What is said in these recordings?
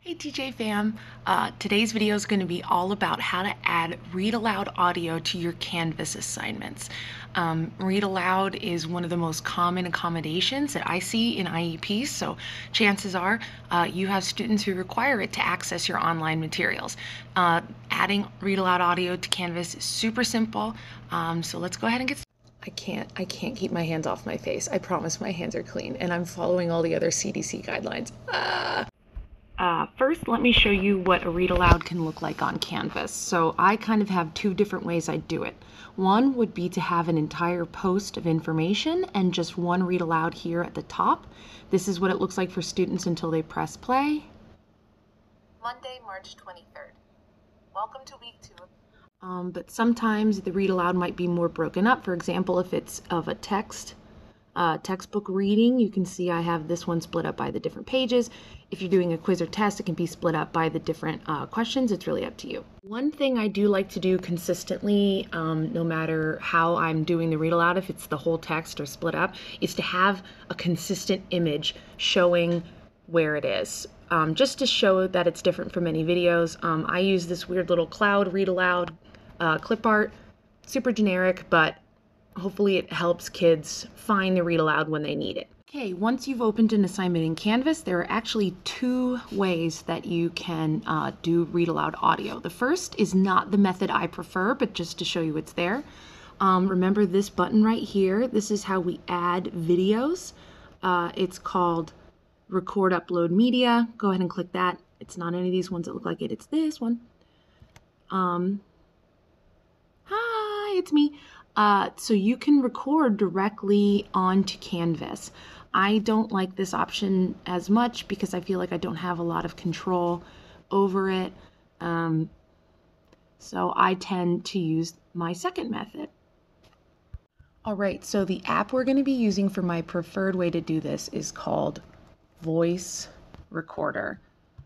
Hey TJ fam, today's video is going to be all about how to add read aloud audio to your Canvas assignments. Read aloud is one of the most common accommodations that I see in IEPs, so chances are you have students who require it to access your online materials. Adding read aloud audio to Canvas is super simple, so let's go ahead and get started. I can't keep my hands off my face. I promise my hands are clean and I'm following all the other CDC guidelines. First, let me show you what a read aloud can look like on Canvas. So I kind of have two different ways I do it. One would be to have an entire post of information and just one read aloud here at the top. This is what it looks like for students until they press play. Monday, March 23rd. Welcome to week 2. But sometimes the read aloud might be more broken up. For example, if it's of a textbook reading, you can see I have this one split up by the different pages. If you're doing a quiz or test, it can be split up by the different questions. It's really up to you. One thing I do like to do consistently, no matter how I'm doing the read aloud, if it's the whole text or split up, is to have a consistent image showing where it is. Just to show that it's different from any videos. I use this weird little cloud read aloud clip art, super generic, but hopefully it helps kids find the read aloud when they need it. Okay, once you've opened an assignment in Canvas, there are actually two ways that you can do read aloud audio. The first is not the method I prefer, but just to show you it's there. Remember this button right here? This is how we add videos. It's called Record Upload Media. Go ahead and click that. It's not any of these ones that look like it. It's this one. Hi, it's me. So you can record directly onto Canvas. I don't like this option as much because I feel like I don't have a lot of control over it. So I tend to use my second method. All right, so the app we're going to be using for my preferred way to do this is called Voice Recorder.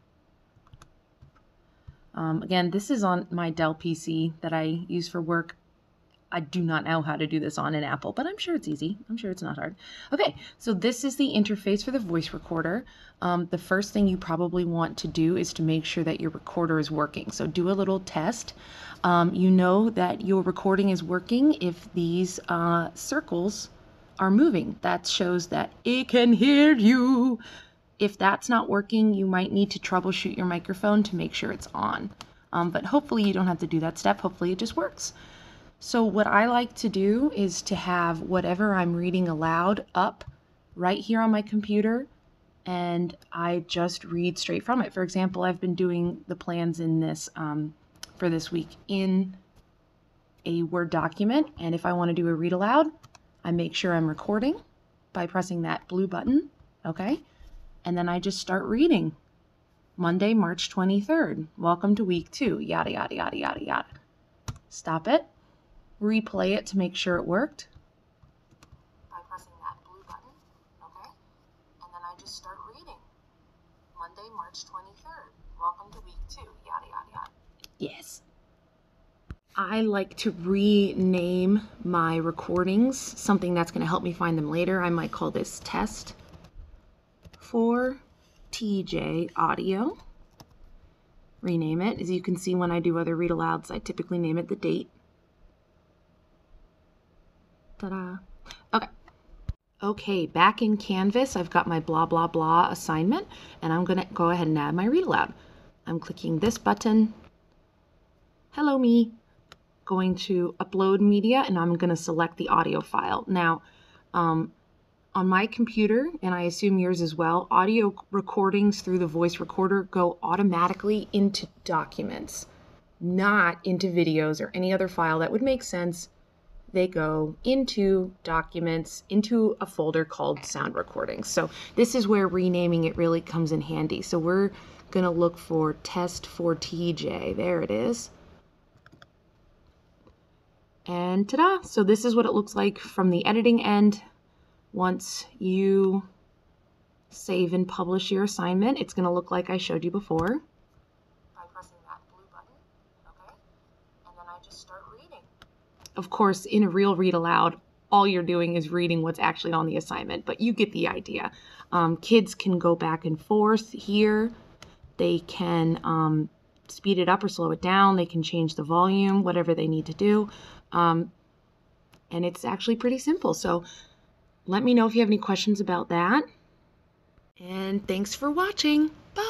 Again, this is on my Dell PC that I use for work. I do not know how to do this on an Apple, but I'm sure it's easy. I'm sure it's not hard. Okay, so this is the interface for the voice recorder. The first thing you probably want to do is to make sure that your recorder is working. So do a little test. You know that your recording is working if these circles are moving. That shows that it can hear you. If that's not working, you might need to troubleshoot your microphone to make sure it's on. But hopefully you don't have to do that step. Hopefully it just works. So what I like to do is to have whatever I'm reading aloud up right here on my computer, and I just read straight from it. For example, I've been doing the plans in this for this week in a Word document, and if I want to do a read aloud, I make sure I'm recording by pressing that blue button, okay? And then I just start reading. Monday, March 23rd. Welcome to week 2. Yada, yada, yada, yada, yada. Stop it. Replay it to make sure it worked by pressing that blue button, okay? And then I just start reading. Monday, March 23rd. Welcome to week 2. Yada, yada, yada. Yes. I like to rename my recordings, something that's going to help me find them later. I might call this test for TJ audio. Rename it. As you can see, when I do other read alouds, I typically name it the date. Ta-da. Okay, back in Canvas, I've got my blah, blah, blah assignment, and I'm going to go ahead and add my read aloud. I'm clicking this button. Hello, me. Going to upload media, and I'm going to select the audio file. Now, on my computer, and I assume yours as well, audio recordings through the voice recorder go automatically into documents, not into videos or any other file that would make sense. They go into documents, into a folder called sound recordings. So this is where renaming it really comes in handy. So we're going to look for test for TJ. There it is. And ta-da! So this is what it looks like from the editing end. Once you save and publish your assignment, it's going to look like I showed you before. By pressing that blue button, okay? And then I just start reading. Of course, in a real read aloud, all you're doing is reading what's actually on the assignment, but you get the idea. Kids can go back and forth here They can speed it up or slow it down. They can change the volume, whatever they need to do. And it's actually pretty simple. So let me know if you have any questions about that. And thanks for watching. Bye.